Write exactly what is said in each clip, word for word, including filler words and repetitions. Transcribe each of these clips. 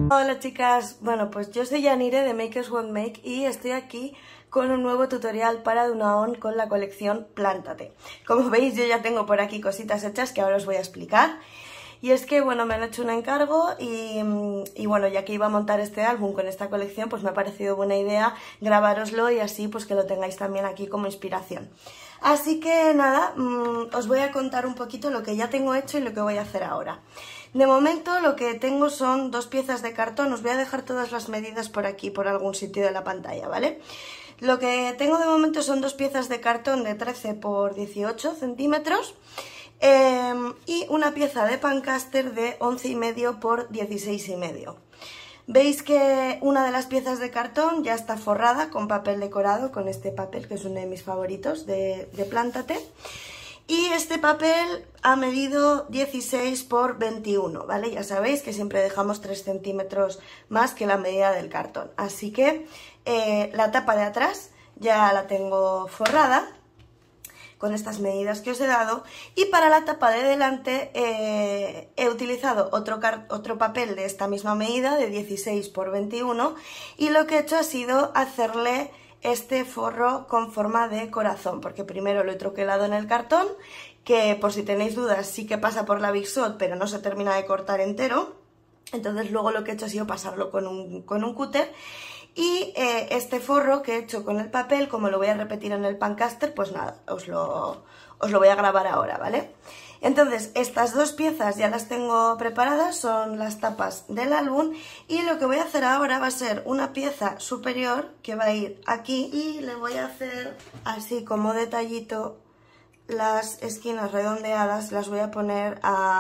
Hola chicas, bueno pues yo soy Yanire de Makers Won't Make y estoy aquí con un nuevo tutorial para Dunaon con la colección Plántate. Como veis yo ya tengo por aquí cositas hechas que ahora os voy a explicar. Y es que bueno, me han hecho un encargo y, y bueno, ya que iba a montar este álbum con esta colección, pues me ha parecido buena idea grabároslo y así pues que lo tengáis también aquí como inspiración. Así que nada, mmm, os voy a contar un poquito lo que ya tengo hecho y lo que voy a hacer ahora. De momento lo que tengo son dos piezas de cartón, os voy a dejar todas las medidas por aquí, por algún sitio de la pantalla, ¿vale? Lo que tengo de momento son dos piezas de cartón de trece por dieciocho centímetros eh, y una pieza de Pancaster de once y medio por dieciséis y medio. Veis que una de las piezas de cartón ya está forrada con papel decorado, con este papel que es uno de mis favoritos de, de Plántate. Y este papel ha medido dieciséis por veintiuno, ¿vale? Ya sabéis que siempre dejamos tres centímetros más que la medida del cartón. Así que eh, la tapa de atrás ya la tengo forrada con estas medidas que os he dado. Y para la tapa de delante eh, he utilizado otro, otro papel de esta misma medida, de dieciséis por veintiuno. Y lo que he hecho ha sido hacerle este forro con forma de corazón, porque primero lo he troquelado en el cartón, que por si tenéis dudas sí que pasa por la Big Shot, pero no se termina de cortar entero. Entonces luego lo que he hecho ha sido pasarlo con un, con un cúter. Y eh, este forro que he hecho con el papel, como lo voy a repetir en el Pancaster, pues nada, os lo, os lo voy a grabar ahora, ¿vale? Entonces, estas dos piezas ya las tengo preparadas, son las tapas del álbum, y lo que voy a hacer ahora va a ser una pieza superior que va a ir aquí y le voy a hacer así como detallito las esquinas redondeadas, las voy a poner a...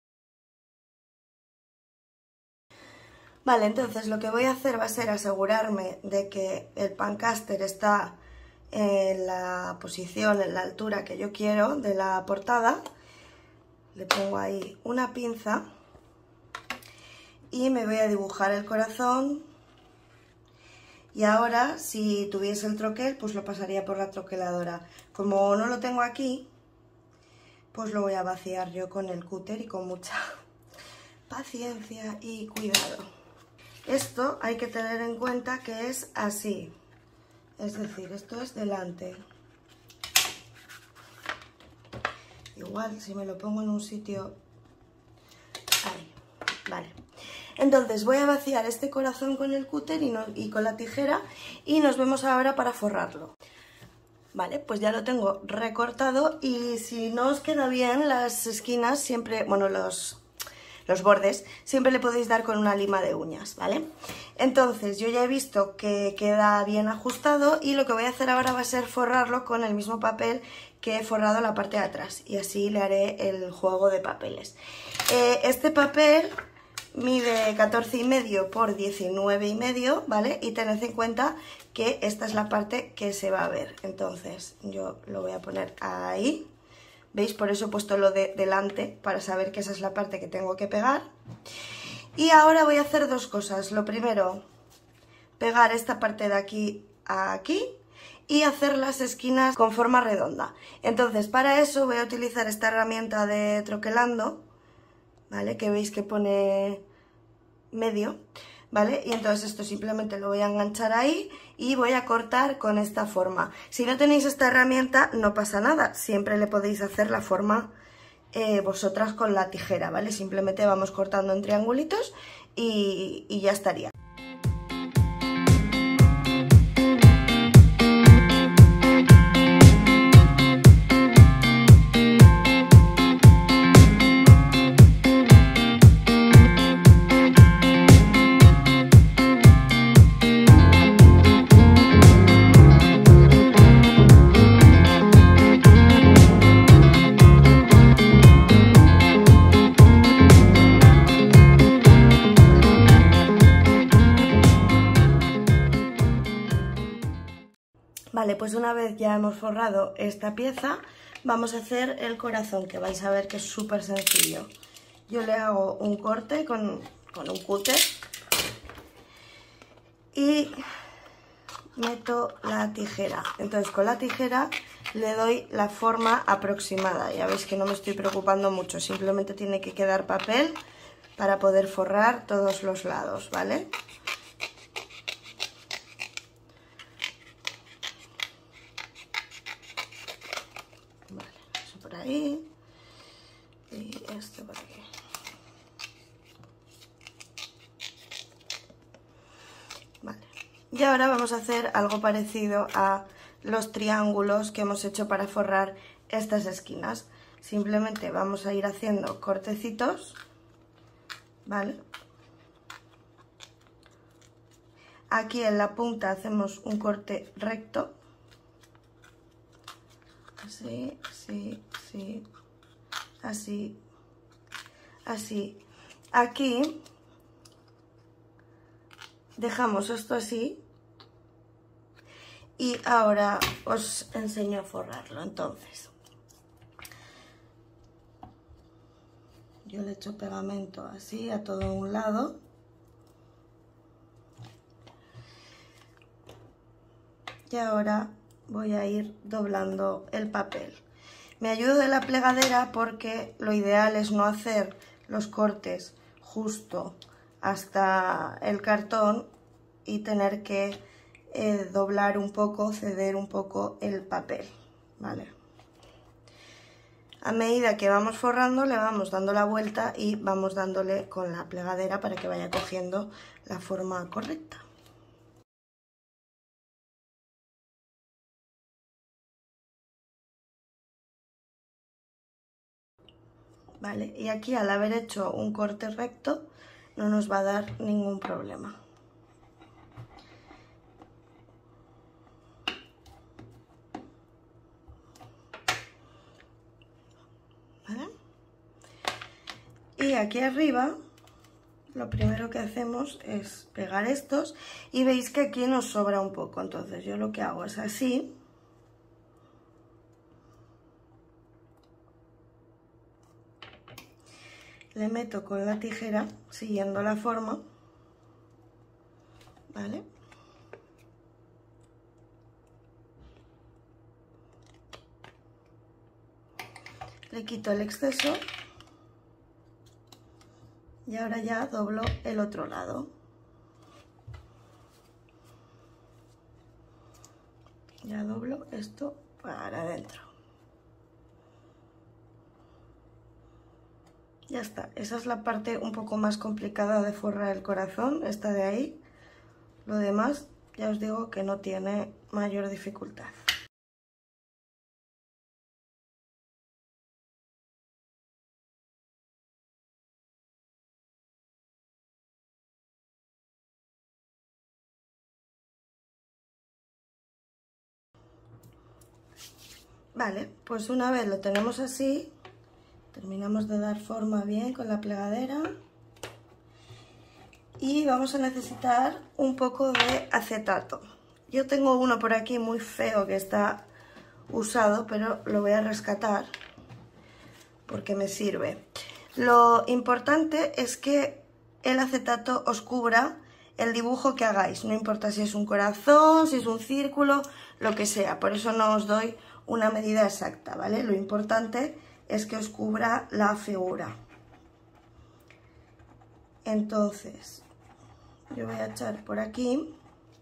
Vale, entonces lo que voy a hacer va a ser asegurarme de que el Pancaster está en la posición, en la altura que yo quiero de la portada. Le pongo ahí una pinza y me voy a dibujar el corazón. Y ahora, si tuviese el troquel, pues lo pasaría por la troqueladora. Como no lo tengo aquí, pues lo voy a vaciar yo con el cúter y con mucha paciencia y cuidado. Esto hay que tener en cuenta que es así, es decir, esto es delante. Igual si me lo pongo en un sitio... Ahí, vale. Entonces voy a vaciar este corazón con el cúter y, no, y con la tijera y nos vemos ahora para forrarlo. Vale, pues ya lo tengo recortado y si no os queda bien las esquinas, siempre, bueno, los... los bordes, siempre le podéis dar con una lima de uñas, ¿vale? Entonces yo ya he visto que queda bien ajustado y lo que voy a hacer ahora va a ser forrarlo con el mismo papel que he forrado la parte de atrás y así le haré el juego de papeles. Eh, este papel mide catorce y medio por diecinueve y medio, ¿vale? Y tened en cuenta que esta es la parte que se va a ver, entonces yo lo voy a poner ahí. ¿Veis? Por eso he puesto lo de delante, para saber que esa es la parte que tengo que pegar. Y ahora voy a hacer dos cosas. Lo primero, pegar esta parte de aquí a aquí y hacer las esquinas con forma redonda. Entonces, para eso voy a utilizar esta herramienta de troquelando, ¿vale? Que veis que pone medio, ¿vale? Y entonces esto simplemente lo voy a enganchar ahí y voy a cortar con esta forma. Si no tenéis esta herramienta no pasa nada, siempre le podéis hacer la forma eh, vosotras con la tijera, ¿vale? Simplemente vamos cortando en triangulitos y, y ya estaría. Vale, pues una vez ya hemos forrado esta pieza, vamos a hacer el corazón, que vais a ver que es súper sencillo. Yo le hago un corte con, con un cúter y meto la tijera. Entonces con la tijera le doy la forma aproximada. Ya veis que no me estoy preocupando mucho, simplemente tiene que quedar papel para poder forrar todos los lados, ¿vale? Vale, eso por ahí y esto por aquí. Vale, y ahora vamos a hacer algo parecido a los triángulos que hemos hecho para forrar estas esquinas. Simplemente vamos a ir haciendo cortecitos, ¿vale? Aquí en la punta hacemos un corte recto, así, así, así, así, así. Aquí dejamos esto así y ahora os enseño a forrarlo. Entonces, yo le echo pegamento así a todo un lado. Y ahora voy a ir doblando el papel. Me ayudo de la plegadera porque lo ideal es no hacer los cortes justo hasta el cartón y tener que eh, doblar un poco, ceder un poco el papel, ¿vale? A medida que vamos forrando le vamos dando la vuelta y vamos dándole con la plegadera para que vaya cogiendo la forma correcta. Vale, y aquí al haber hecho un corte recto no nos va a dar ningún problema. ¿Vale? Y aquí arriba lo primero que hacemos es pegar estos y veis que aquí nos sobra un poco, entonces yo lo que hago es así. Le meto con la tijera siguiendo la forma, ¿vale? Le quito el exceso y ahora ya doblo el otro lado. Ya doblo esto para adentro. Ya está, esa es la parte un poco más complicada de forrar el corazón, esta de ahí. Lo demás, ya os digo que no tiene mayor dificultad. Vale, pues una vez lo tenemos así, terminamos de dar forma bien con la plegadera y vamos a necesitar un poco de acetato. Yo tengo uno por aquí muy feo que está usado, pero lo voy a rescatar porque me sirve. Lo importante es que el acetato os cubra el dibujo que hagáis, no importa si es un corazón, si es un círculo, lo que sea. Por eso no os doy una medida exacta, ¿vale? Lo importante es que os cubra la figura. Entonces, yo voy a echar por aquí.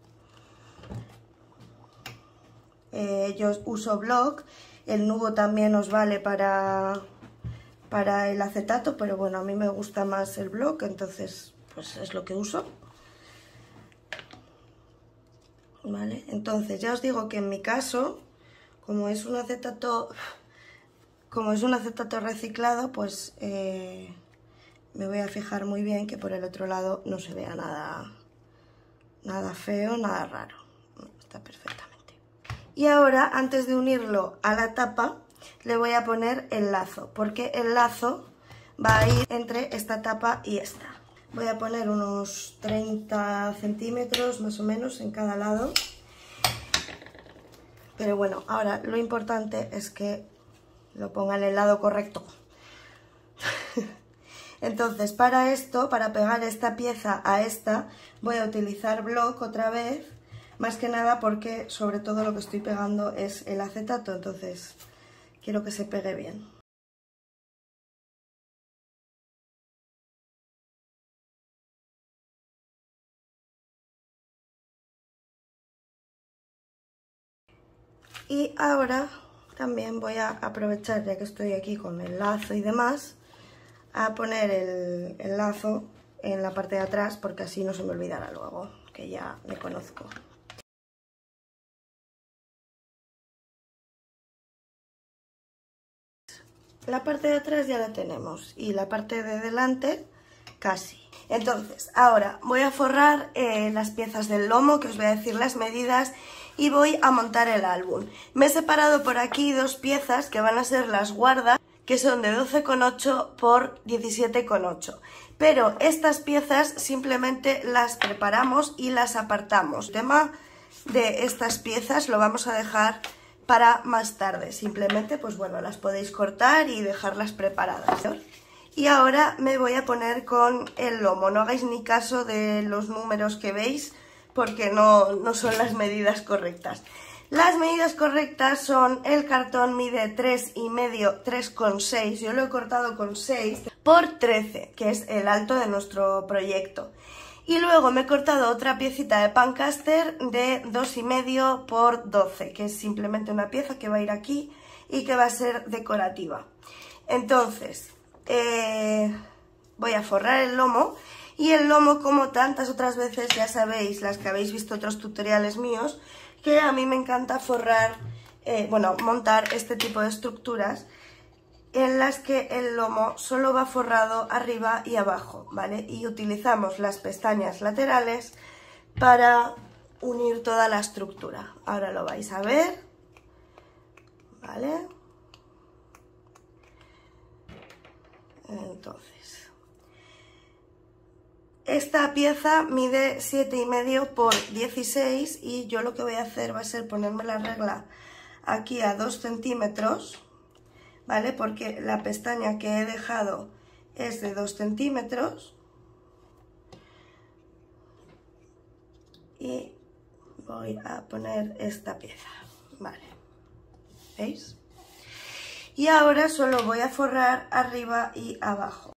Eh, yo uso Block, el nubo también os vale para, para el acetato, pero bueno, a mí me gusta más el Block, entonces pues es lo que uso. Vale, entonces ya os digo que en mi caso, como es un acetato, como es un acetato reciclado, pues eh, me voy a fijar muy bien que por el otro lado no se vea nada, nada feo, nada raro. Está perfectamente. Y ahora, antes de unirlo a la tapa, le voy a poner el lazo, porque el lazo va a ir entre esta tapa y esta. Voy a poner unos treinta centímetros más o menos en cada lado. Pero bueno, ahora lo importante es que lo ponga en el lado correcto. Entonces, para esto, para pegar esta pieza a esta, voy a utilizar Block otra vez. Más que nada porque sobre todo lo que estoy pegando es el acetato, entonces quiero que se pegue bien. Y ahora también voy a aprovechar, ya que estoy aquí con el lazo y demás, a poner el, el lazo en la parte de atrás, porque así no se me olvidará luego, que ya me conozco. La parte de atrás ya la tenemos y la parte de delante casi. Entonces, ahora voy a forrar eh, las piezas del lomo, que os voy a decir las medidas, y voy a montar el álbum. Me he separado por aquí dos piezas que van a ser las guardas, que son de doce coma ocho por diecisiete coma ocho. Pero estas piezas simplemente las preparamos y las apartamos. El tema de estas piezas lo vamos a dejar para más tarde. Simplemente, pues bueno, las podéis cortar y dejarlas preparadas. Y ahora me voy a poner con el lomo. No hagáis ni caso de los números que veis, porque no, no son las medidas correctas. Las medidas correctas son: el cartón mide tres y medio, tres coma seis, yo lo he cortado con seis, por trece, que es el alto de nuestro proyecto. Y luego me he cortado otra piecita de Pancaster de dos y medio por doce, que es simplemente una pieza que va a ir aquí y que va a ser decorativa. Entonces, eh, voy a forrar el lomo. Y el lomo, como tantas otras veces, ya sabéis, las que habéis visto otros tutoriales míos, que a mí me encanta forrar, eh, bueno, montar este tipo de estructuras en las que el lomo solo va forrado arriba y abajo, ¿vale? Y utilizamos las pestañas laterales para unir toda la estructura. Ahora lo vais a ver, ¿vale? Entonces, esta pieza mide siete y medio por dieciséis y yo lo que voy a hacer va a ser ponerme la regla aquí a dos centímetros, ¿vale? Porque la pestaña que he dejado es de dos centímetros y voy a poner esta pieza, ¿vale? ¿Veis? Y ahora solo voy a forrar arriba y abajo.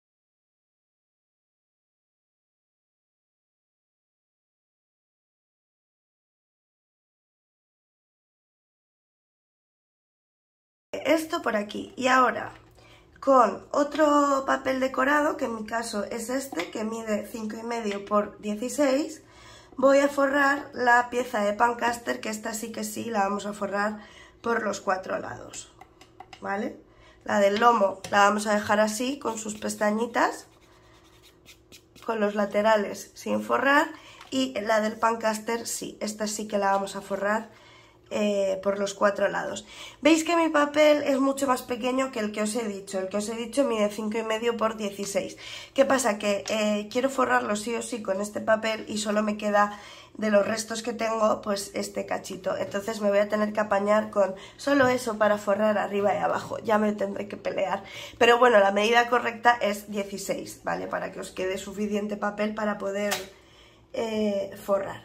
Esto por aquí. Y ahora, con otro papel decorado, que en mi caso es este, que mide cinco y medio por dieciséis, voy a forrar la pieza de Pancaster, que esta sí que sí la vamos a forrar por los cuatro lados, ¿vale? La del lomo la vamos a dejar así, con sus pestañitas, con los laterales sin forrar, y la del Pancaster sí, esta sí que la vamos a forrar Eh, por los cuatro lados. Veis que mi papel es mucho más pequeño que el que os he dicho. El que os he dicho mide cinco y medio por dieciséis. ¿Qué pasa? Que eh, quiero forrarlo sí o sí con este papel y solo me queda de los restos que tengo pues este cachito. Entonces me voy a tener que apañar con solo eso para forrar arriba y abajo. Ya me tendré que pelear. Pero bueno, la medida correcta es dieciséis, ¿vale? Para que os quede suficiente papel para poder eh, forrar.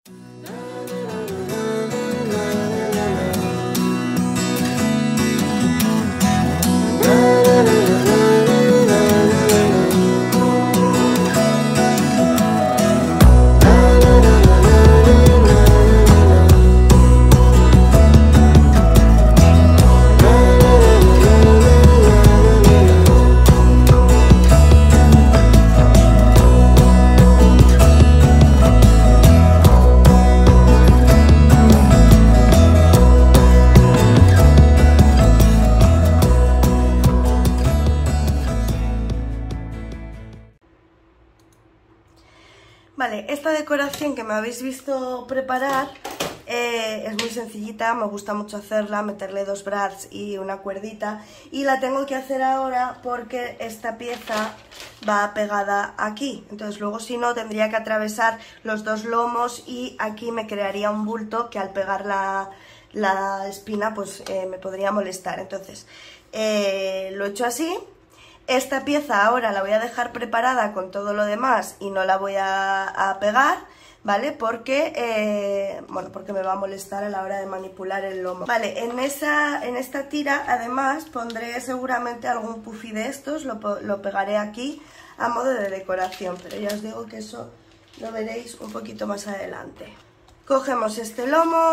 Vale, esta decoración que me habéis visto preparar eh, es muy sencillita, me gusta mucho hacerla, meterle dos brads y una cuerdita, y la tengo que hacer ahora porque esta pieza va pegada aquí, entonces luego si no tendría que atravesar los dos lomos y aquí me crearía un bulto que al pegar la, la espina pues eh, me podría molestar. Entonces eh, lo he hecho así. Esta pieza ahora la voy a dejar preparada con todo lo demás y no la voy a, a pegar, ¿vale? Porque, eh, bueno, porque me va a molestar a la hora de manipular el lomo. Vale, en, esa, en esta tira además pondré seguramente algún puffy de estos, lo, lo pegaré aquí a modo de decoración, pero ya os digo que eso lo veréis un poquito más adelante. Cogemos este lomo,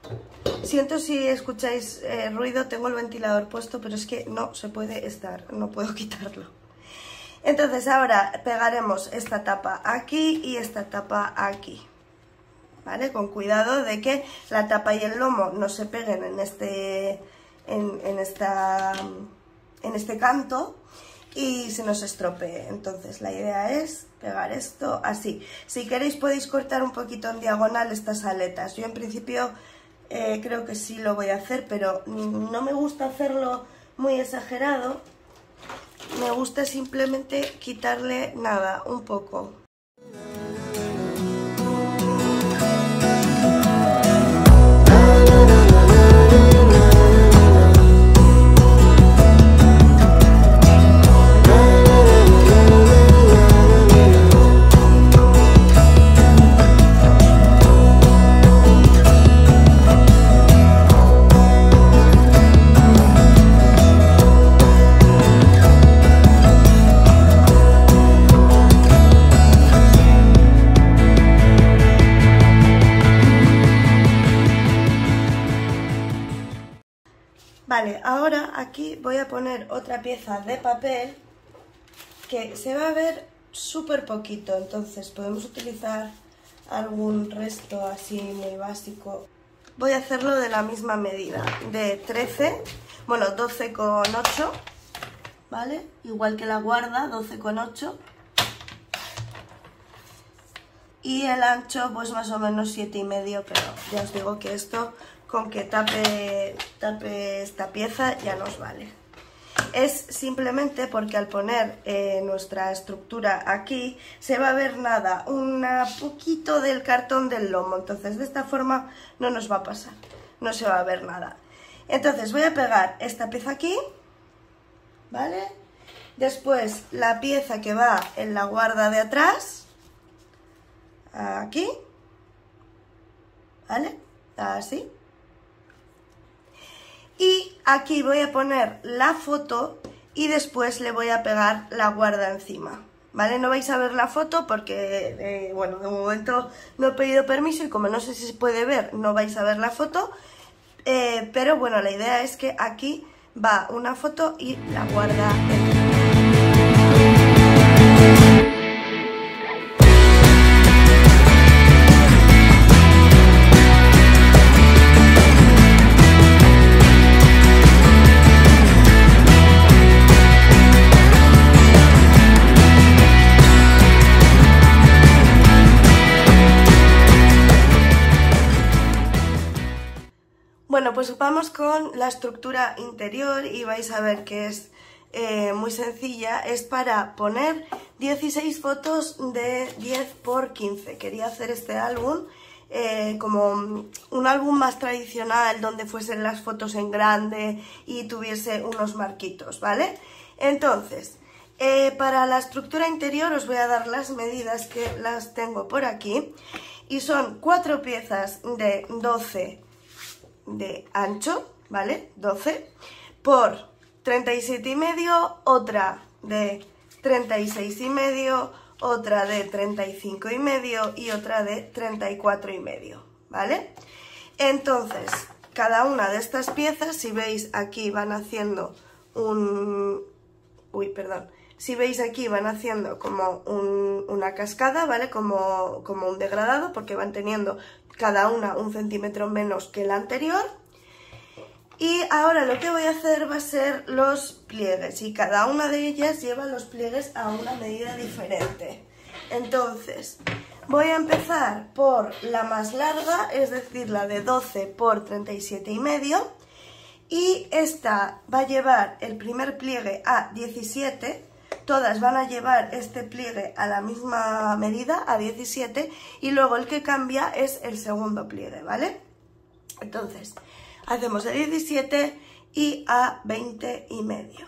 Siento si escucháis eh, ruido, tengo el ventilador puesto, pero es que no se puede estar, no puedo quitarlo. Entonces ahora pegaremos esta tapa aquí y esta tapa aquí, ¿vale? Con cuidado de que la tapa y el lomo no se peguen en este, en, en esta, en este canto y se nos estropee. Entonces la idea es pegar esto así. Si queréis podéis cortar un poquito en diagonal estas aletas. Yo en principio eh, creo que sí lo voy a hacer, pero no me gusta hacerlo muy exagerado. Me gusta simplemente quitarle nada, un poco. Vale, ahora aquí voy a poner otra pieza de papel que se va a ver súper poquito, entonces podemos utilizar algún resto así muy básico. Voy a hacerlo de la misma medida, de trece, bueno, doce coma ocho, ¿vale? Igual que la guarda, doce coma ocho. Y el ancho pues más o menos siete y medio, pero ya os digo que esto con que tape, tape esta pieza ya nos vale. Es simplemente porque al poner eh, nuestra estructura aquí se va a ver nada, un poquito del cartón del lomo, entonces de esta forma no nos va a pasar, no se va a ver nada. Entonces voy a pegar esta pieza aquí, ¿vale? Después la pieza que va en la guarda de atrás, aquí, ¿vale? Así. Y aquí voy a poner la foto y después le voy a pegar la guarda encima, ¿vale? No vais a ver la foto porque, eh, bueno, de momento no he pedido permiso y como no sé si se puede ver, no vais a ver la foto. Eh, pero bueno, la idea es que aquí va una foto y la guarda encima. Bueno, pues vamos con la estructura interior y vais a ver que es eh, muy sencilla. Es para poner dieciséis fotos de diez por quince. Quería hacer este álbum eh, como un álbum más tradicional donde fuesen las fotos en grande y tuviese unos marquitos, ¿vale? Entonces, eh, para la estructura interior os voy a dar las medidas que las tengo por aquí y son cuatro piezas de doce de ancho, ¿vale? doce por treinta y siete y medio, otra de treinta y seis y medio, otra de treinta y cinco y medio y otra de treinta y cuatro y medio, ¿vale? Entonces, cada una de estas piezas, si veis aquí van haciendo un... Uy, perdón. Si veis aquí van haciendo como un, una cascada, ¿vale? Como, como un degradado, porque van teniendo cada una un centímetro menos que la anterior. Y ahora lo que voy a hacer va a ser los pliegues, y cada una de ellas lleva los pliegues a una medida diferente. Entonces, voy a empezar por la más larga, es decir, la de doce por treinta y siete y medio. Y esta va a llevar el primer pliegue a diecisiete. Todas van a llevar este pliegue a la misma medida, a diecisiete, y luego el que cambia es el segundo pliegue, ¿vale? Entonces, hacemos de diecisiete y a veinte y medio.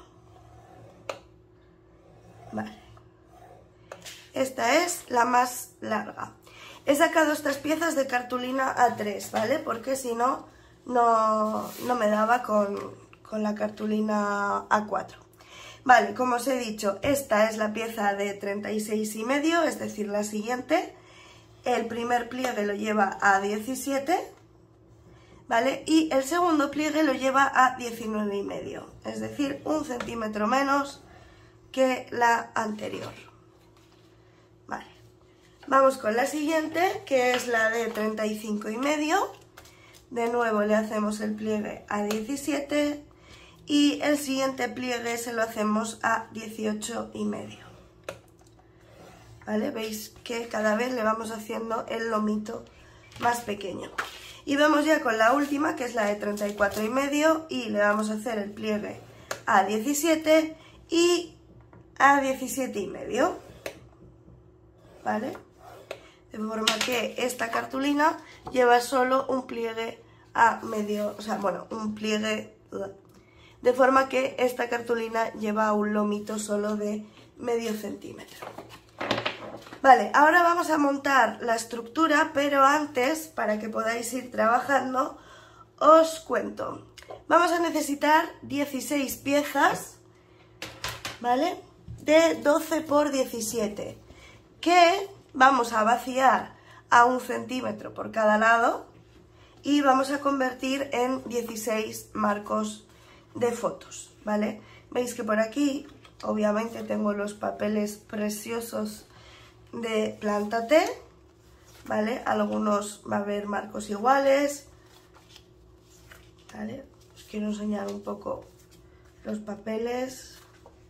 Vale. Esta es la más larga. He sacado estas piezas de cartulina A tres, ¿vale? Porque si no, no, no me daba con, con la cartulina A cuatro. Vale, como os he dicho, esta es la pieza de treinta y seis y medio, es decir, la siguiente. El primer pliegue lo lleva a diecisiete, ¿vale? Y el segundo pliegue lo lleva a diecinueve y medio, es decir, un centímetro menos que la anterior. Vale. Vamos con la siguiente, que es la de treinta y cinco y medio. De nuevo le hacemos el pliegue a diecisiete y el siguiente pliegue se lo hacemos a dieciocho y medio. ¿Vale? Veis que cada vez le vamos haciendo el lomito más pequeño. Y vamos ya con la última, que es la de treinta y cuatro y medio, y le vamos a hacer el pliegue a diecisiete y a diecisiete y medio. ¿Vale? De forma que esta cartulina lleva solo un pliegue a medio, o sea, bueno, un pliegue, de forma que esta cartulina lleva un lomito solo de medio centímetro. Vale, ahora vamos a montar la estructura, pero antes, para que podáis ir trabajando, os cuento. Vamos a necesitar dieciséis piezas, ¿vale? De doce por diecisiete, que vamos a vaciar a un centímetro por cada lado y vamos a convertir en dieciséis marcos de fotos, ¿vale? Veis que por aquí, obviamente, tengo los papeles preciosos de Plántate, ¿vale? Algunos va a haber marcos iguales, ¿vale? Os quiero enseñar un poco los papeles,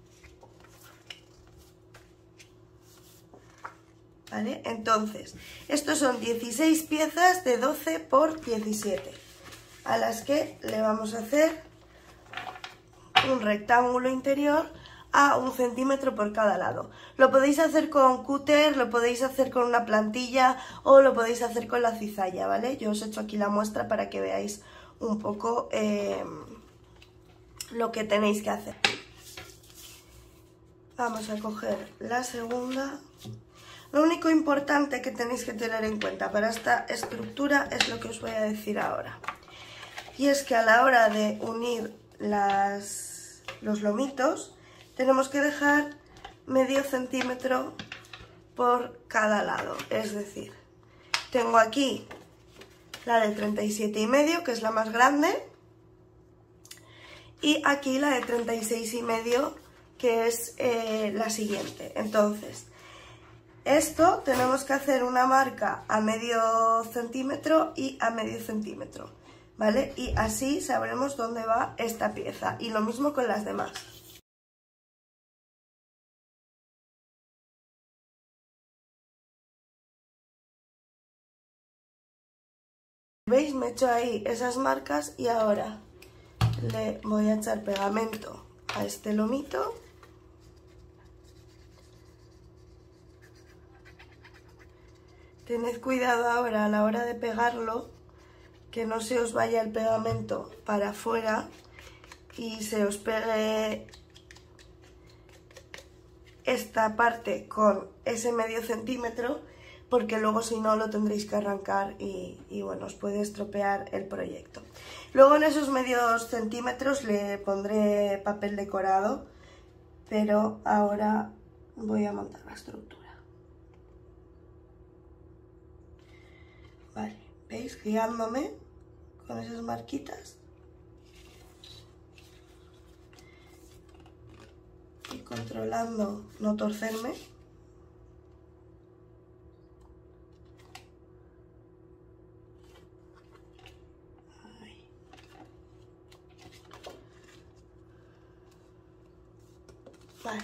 ¿vale? Entonces, estos son dieciséis piezas de doce por diecisiete, a las que le vamos a hacer un rectángulo interior a un centímetro por cada lado. Lo podéis hacer con cúter, lo podéis hacer con una plantilla o lo podéis hacer con la cizalla, ¿vale? Yo os he hecho aquí la muestra para que veáis un poco eh, lo que tenéis que hacer. Vamos a coger la segunda. Lo único importante que tenéis que tener en cuenta para esta estructura es lo que os voy a decir ahora. Y es que a la hora de unir las, los lomitos, tenemos que dejar medio centímetro por cada lado. Es decir, tengo aquí la de treinta y siete y medio, que es la más grande, y aquí la de treinta y seis y medio, que es eh, la siguiente. Entonces, esto tenemos que hacer una marca a medio centímetro y a medio centímetro, ¿vale? Y así sabremos dónde va esta pieza. Y lo mismo con las demás. ¿Veis? Me he hecho ahí esas marcas y ahora le voy a echar pegamento a este lomito. Tened cuidado ahora a la hora de pegarlo, que no se os vaya el pegamento para afuera y se os pegue esta parte con ese medio centímetro, porque luego si no lo tendréis que arrancar y, y bueno, os puede estropear el proyecto. Luego en esos medios centímetros le pondré papel decorado, pero ahora voy a montar la estructura. Vale, ¿veis? Guiándome con esas marquitas y controlando no torcerme. Ahí. Vale.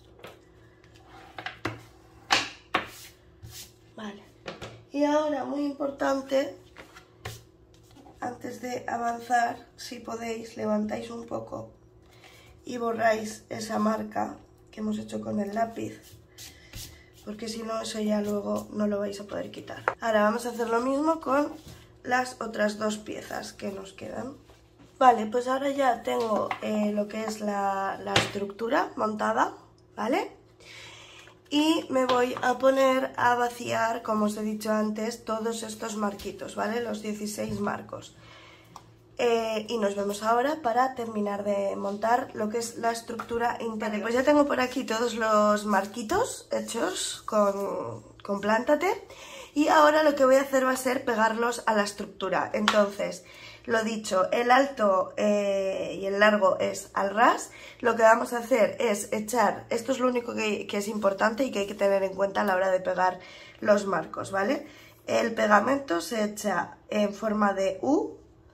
Vale. Y ahora, muy importante, antes de avanzar, si podéis, levantáis un poco y borráis esa marca que hemos hecho con el lápiz, porque si no, eso ya luego no lo vais a poder quitar. Ahora vamos a hacer lo mismo con las otras dos piezas que nos quedan. Vale, pues ahora ya tengo eh, lo que es la, la estructura montada, ¿vale? Y me voy a poner a vaciar, como os he dicho antes, todos estos marquitos, ¿vale? Los dieciséis marcos. Eh, y nos vemos ahora para terminar de montar lo que es la estructura interior. Vale, pues ya tengo por aquí todos los marquitos hechos con, con Plántate. Y ahora lo que voy a hacer va a ser pegarlos a la estructura. Entonces, Lo dicho, el alto eh, y el largo es al ras. Lo que vamos a hacer es echar, esto es lo único que, que es importante y que hay que tener en cuenta a la hora de pegar los marcos, ¿vale? El pegamento se echa en forma de U,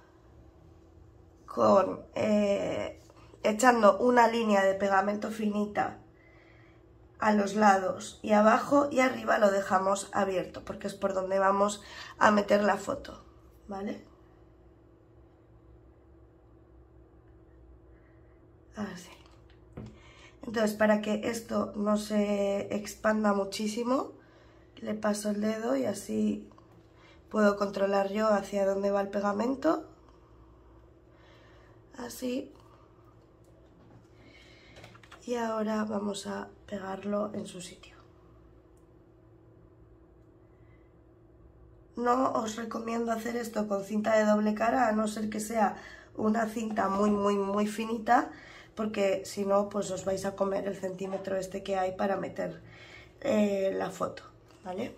con, eh, echando una línea de pegamento finita a los lados y abajo, y arriba lo dejamos abierto porque es por donde vamos a meter la foto, ¿vale? Así. Entonces, para que esto no se expanda muchísimo, le paso el dedo y así puedo controlar yo hacia dónde va el pegamento. Así. Y ahora vamos a pegarlo en su sitio. No os recomiendo hacer esto con cinta de doble cara, a no ser que sea una cinta muy muy muy finita, porque si no pues os vais a comer el centímetro este que hay para meter eh, la foto, ¿vale?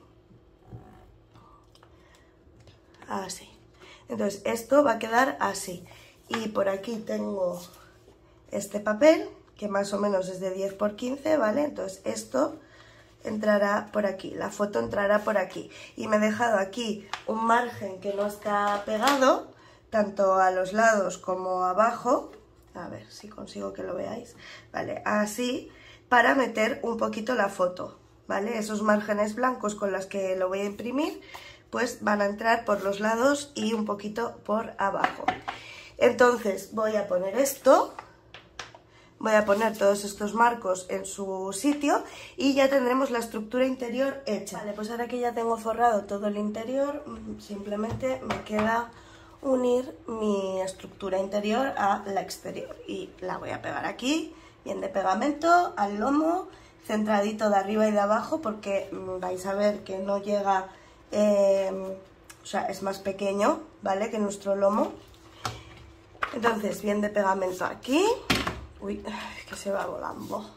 Así. Entonces esto va a quedar así. Y por aquí tengo este papel, que más o menos es de diez por quince, ¿vale? Entonces esto entrará por aquí, la foto entrará por aquí. Y me he dejado aquí un margen que no está pegado, tanto a los lados como abajo. A ver si consigo que lo veáis. Vale, así, para meter un poquito la foto, ¿vale? Esos márgenes blancos con los que lo voy a imprimir, pues van a entrar por los lados y un poquito por abajo. Entonces voy a poner esto, voy a poner todos estos marcos en su sitio y ya tendremos la estructura interior hecha. Vale, pues ahora que ya tengo forrado todo el interior, simplemente me queda unir mi estructura interior a la exterior y la voy a pegar aquí, bien de pegamento, al lomo, centradito de arriba y de abajo, porque vais a ver que no llega, eh, o sea, es más pequeño, ¿vale?, que nuestro lomo. Entonces, bien de pegamento aquí. Uy, que se va volando.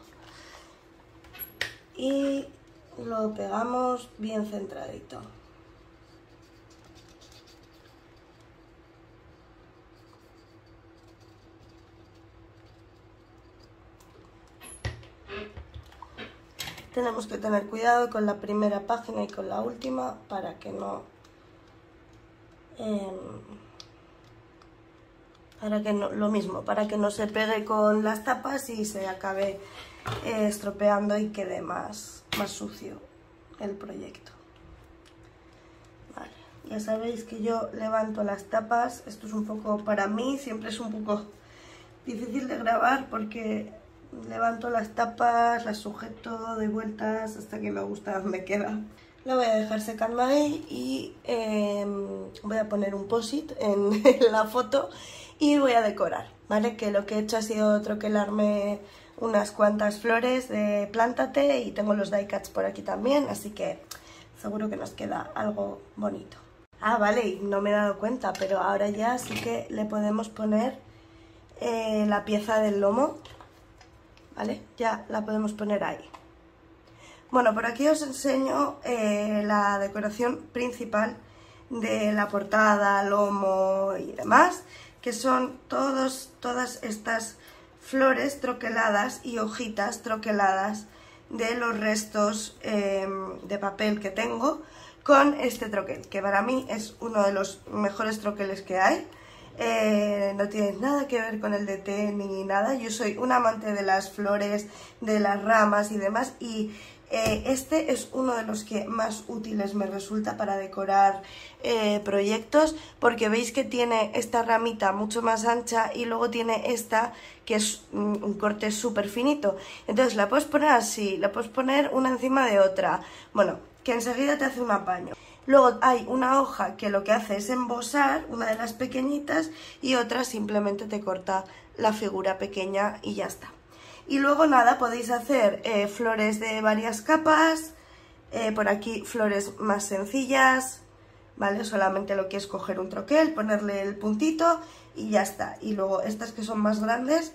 Y lo pegamos bien centradito. Tenemos que tener cuidado con la primera página y con la última para que no... Eh, para que no, lo mismo, para que no se pegue con las tapas y se acabe eh, estropeando y quede más, más sucio el proyecto. Vale, ya sabéis que yo levanto las tapas, esto es un poco, para mí siempre es un poco difícil de grabar porque levanto las tapas, las sujeto, doy vueltas hasta que me gusta donde queda. La voy a dejar secando ahí y eh, voy a poner un post-it en, en la foto y voy a decorar, ¿vale? Que lo que he hecho ha sido troquelarme unas cuantas flores de Plántate y tengo los die cuts por aquí también, así que seguro que nos queda algo bonito. Ah, vale, y no me he dado cuenta, pero ahora ya sí que le podemos poner eh, la pieza del lomo, ¿vale? Ya la podemos poner ahí. Bueno, por aquí os enseño eh, la decoración principal de la portada, lomo y demás, que son todos, todas estas flores troqueladas y hojitas troqueladas de los restos eh, de papel que tengo con este troquel, que para mí es uno de los mejores troqueles que hay. Eh, no tiene nada que ver con el de té ni nada. Yo soy un amante de las flores, de las ramas y demás, y eh, este es uno de los que más útiles me resulta para decorar eh, proyectos, porque veis que tiene esta ramita mucho más ancha y luego tiene esta que es un, un corte súper finito. Entonces la puedes poner así, la puedes poner una encima de otra, bueno, que enseguida te hace un apaño. Luego hay una hoja que lo que hace es embosar, una de las pequeñitas, y otra simplemente te corta la figura pequeña y ya está. Y luego nada, podéis hacer eh, flores de varias capas, eh, por aquí flores más sencillas, ¿vale? Solamente lo que es coger un troquel, ponerle el puntito y ya está. Y luego estas que son más grandes,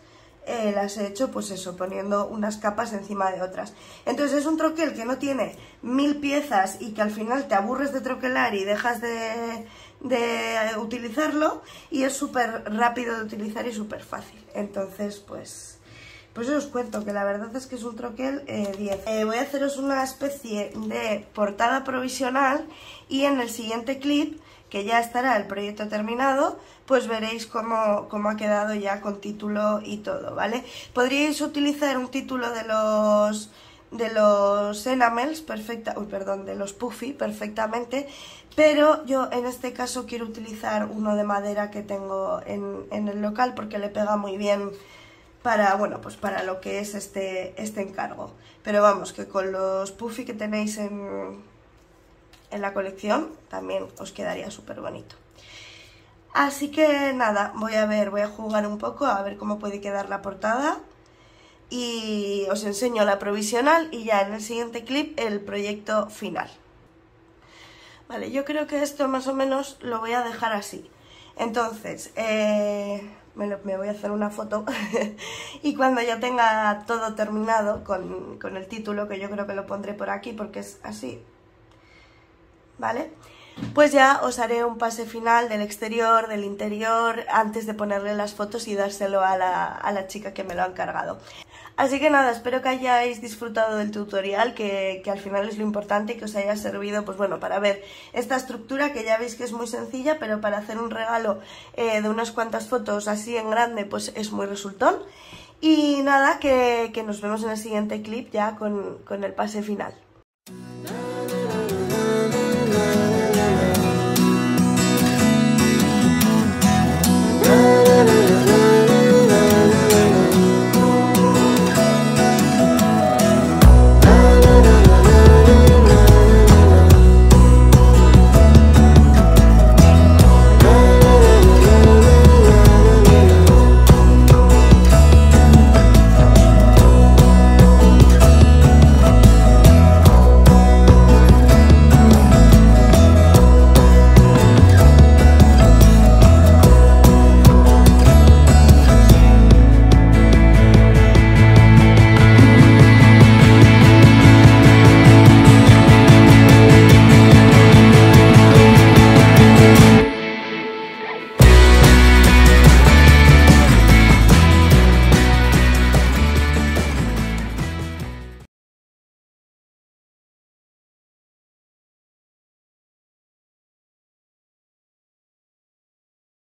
eh, las he hecho pues eso, poniendo unas capas encima de otras. Entonces es un troquel que no tiene mil piezas y que al final te aburres de troquelar y dejas de, de utilizarlo, y es súper rápido de utilizar y súper fácil. Entonces pues... Pues os cuento que la verdad es que es un troquel eh, diez. Eh, voy a haceros una especie de portada provisional, y en el siguiente clip, que ya estará el proyecto terminado, pues veréis cómo, cómo ha quedado ya con título y todo, ¿vale? Podríais utilizar un título de los de los enamels, perfecta, uy, perdón, de los puffy perfectamente, pero yo en este caso quiero utilizar uno de madera que tengo en, en el local, porque le pega muy bien para, bueno, pues para lo que es este, este encargo. Pero vamos, que con los puffy que tenéis en, en la colección también os quedaría súper bonito. Así que nada, voy a ver, voy a jugar un poco a ver cómo puede quedar la portada, y os enseño la provisional y ya en el siguiente clip el proyecto final. Vale, yo creo que esto más o menos lo voy a dejar así. Entonces, eh... Me, lo, me voy a hacer una foto y cuando ya tenga todo terminado con, con el título, que yo creo que lo pondré por aquí porque es así, ¿vale? Pues ya os haré un pase final del exterior, del interior, antes de ponerle las fotos y dárselo a la, a la chica que me lo ha encargado. Así que nada, espero que hayáis disfrutado del tutorial, que, que al final es lo importante, y que os haya servido, pues bueno, para ver esta estructura, que ya veis que es muy sencilla, pero para hacer un regalo eh, de unas cuantas fotos así en grande, pues es muy resultón. Y nada, que, que nos vemos en el siguiente clip ya con, con el pase final.